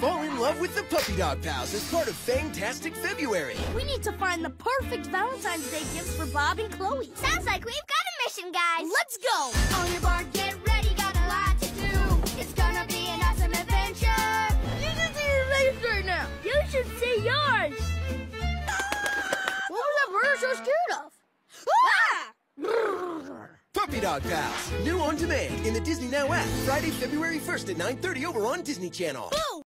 Fall in love with the Puppy Dog Pals as part of Fantastic February. We need to find the perfect Valentine's Day gifts for Bob and Chloe. Sounds like we've got a mission, guys. Let's go! On your board, get ready, got a lot to do. It's gonna be an awesome adventure. You should see your face right now. You should see yours. What was that bird so scared of? Puppy Dog Pals, new on demand in the Disney Now app, Friday, February 1st at 9:30 over on Disney Channel. Boom!